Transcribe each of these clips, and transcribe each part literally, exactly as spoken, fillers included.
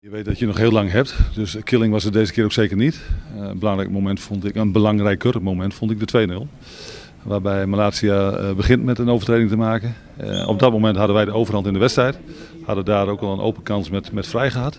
Je weet dat je nog heel lang hebt, dus killing was er deze keer ook zeker niet. Uh, een belangrijk moment vond ik, een belangrijker moment vond ik de twee nul. Waarbij Malaysia uh, begint met een overtreding te maken. Uh, op dat moment hadden wij de overhand in de wedstrijd. Hadden daar ook al een open kans met, met vrij gehad.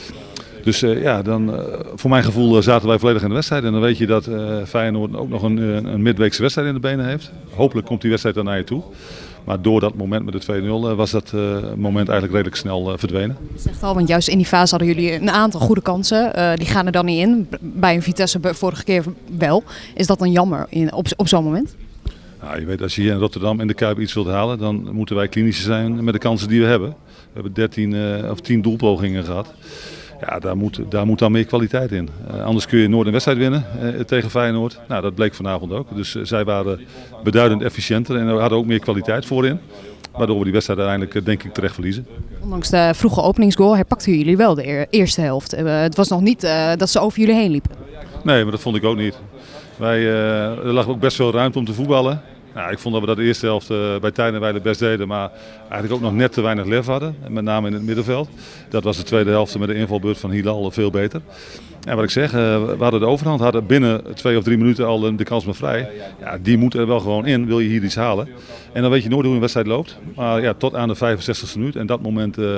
Dus uh, ja, dan, uh, voor mijn gevoel uh, zaten wij volledig in de wedstrijd. En dan weet je dat uh, Feyenoord ook nog een, een midweekse wedstrijd in de benen heeft. Hopelijk komt die wedstrijd dan naar je toe. Maar door dat moment met de twee nul was dat uh, moment eigenlijk redelijk snel uh, verdwenen. Je zegt al, want juist in die fase hadden jullie een aantal goede kansen. Uh, die gaan er dan niet in. Bij een Vitesse vorige keer wel. Is dat dan jammer in, op, op zo'n moment? Nou, je weet, als je hier in Rotterdam in de Kuip iets wilt halen, dan moeten wij klinischer zijn met de kansen die we hebben. We hebben dertien uh, of tien doelpogingen gehad. Ja, daar moet, daar moet dan meer kwaliteit in. Uh, anders kun je nooit een wedstrijd winnen uh, tegen Feyenoord. Nou, dat bleek vanavond ook. Dus uh, zij waren beduidend efficiënter en hadden ook meer kwaliteit voorin. Waardoor we die wedstrijd uiteindelijk uh, denk ik terecht verliezen. Ondanks de vroege openingsgoal herpakten jullie wel de eerste helft. Uh, het was nog niet uh, dat ze over jullie heen liepen. Nee, maar dat vond ik ook niet. Wij, uh, er lag ook best veel ruimte om te voetballen. Nou, ik vond dat we dat de eerste helft uh, bij Tijn en wij de best deden, maar eigenlijk ook nog net te weinig lef hadden. Met name in het middenveld. Dat was de tweede helft met de invalbeurt van Hilal veel beter. En wat ik zeg, uh, we hadden de overhand, hadden binnen twee of drie minuten al de kans maar vrij. Ja, die moet er wel gewoon in, wil je hier iets halen. En dan weet je nooit hoe een wedstrijd loopt. Maar ja, tot aan de vijfenzestigste minuut en dat moment uh,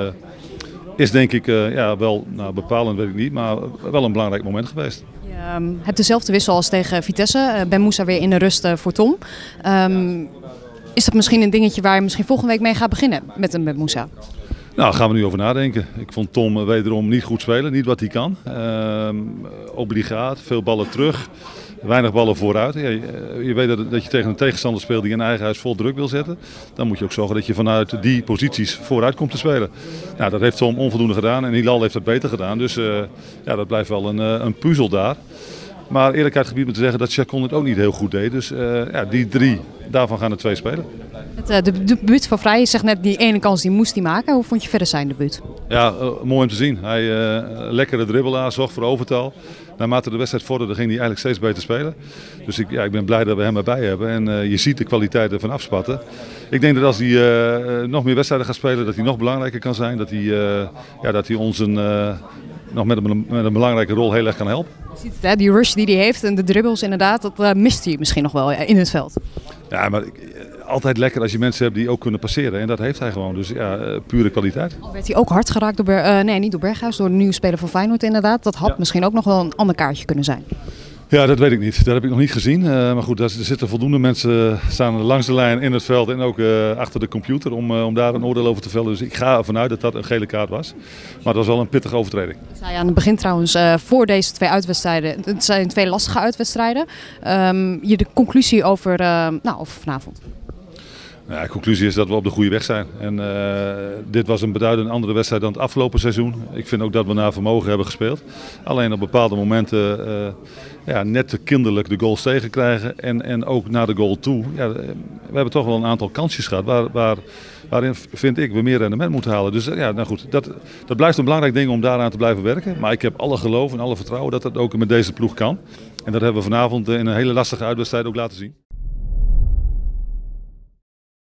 is denk ik uh, ja, wel nou, bepalend, weet ik niet, maar wel een belangrijk moment geweest. Je um, hebt dezelfde wissel als tegen Vitesse. Uh, Ben Moussa weer in de rust uh, voor Tom. Um, is dat misschien een dingetje waar je misschien volgende week mee gaat beginnen met een Ben Moussa? Nou, daar gaan we nu over nadenken. Ik vond Tom uh, wederom niet goed spelen, niet wat hij kan. Uh, obligaat, veel ballen terug. Weinig ballen vooruit. Ja, je, je weet dat, dat je tegen een tegenstander speelt die in eigen huis vol druk wil zetten. Dan moet je ook zorgen dat je vanuit die posities vooruit komt te spelen. Nou, dat heeft Tom onvoldoende gedaan en Hilal heeft dat beter gedaan. Dus uh, ja, dat blijft wel een, een puzzel daar. Maar eerlijkheid gebied me te zeggen dat Chacon het ook niet heel goed deed. Dus uh, ja, die drie, daarvan gaan er twee spelen. Het, uh, de debuut van Vrij, je zegt net die ene kans die moest hij maken. Hoe vond je verder zijn debuut? Ja, uh, mooi om te zien. Hij uh, lekkere dribbelaar, zorgt voor overtal. Naarmate de wedstrijd vorderde ging hij eigenlijk steeds beter spelen. Dus ik, ja, ik ben blij dat we hem erbij hebben. En uh, je ziet de kwaliteit ervan afspatten. Ik denk dat als hij uh, nog meer wedstrijden gaat spelen, dat hij nog belangrijker kan zijn. Dat hij, uh, ja, dat hij ons een, uh, nog met een, met een belangrijke rol heel erg kan helpen. Je ziet het, hè? Die rush die hij heeft en de dribbles inderdaad, dat uh, mist hij misschien nog wel in het veld. Ja, maar altijd lekker als je mensen hebt die ook kunnen passeren. En dat heeft hij gewoon. Dus ja, pure kwaliteit. Al werd hij ook hard geraakt door, uh, nee, niet door Berghuis, door de nieuwe speler van Feyenoord inderdaad. Dat had ja. misschien ook nog wel een ander kaartje kunnen zijn. Ja, dat weet ik niet. Dat heb ik nog niet gezien. Uh, maar goed, er zitten voldoende mensen staan langs de lijn in het veld en ook uh, achter de computer om, uh, om daar een oordeel over te vellen. Dus ik ga ervan uit dat dat een gele kaart was. Maar dat was wel een pittige overtreding. Ik zei aan het begin trouwens, uh, voor deze twee uitwedstrijden, het zijn twee lastige uitwedstrijden. Um, je de conclusie over, uh, nou, over vanavond? Ja, de conclusie is dat we op de goede weg zijn. En, uh, dit was een beduidend andere wedstrijd dan het afgelopen seizoen. Ik vind ook dat we naar vermogen hebben gespeeld. Alleen op bepaalde momenten uh, ja, net te kinderlijk de goals tegenkrijgen. En, en ook naar de goal toe. Ja, we hebben toch wel een aantal kansjes gehad waar, waar, waarin vind ik we meer rendement moeten halen. Dus ja, nou goed, dat, dat blijft een belangrijk ding om daaraan te blijven werken. Maar ik heb alle geloof en alle vertrouwen dat dat ook met deze ploeg kan. En dat hebben we vanavond in een hele lastige uitwedstrijd ook laten zien.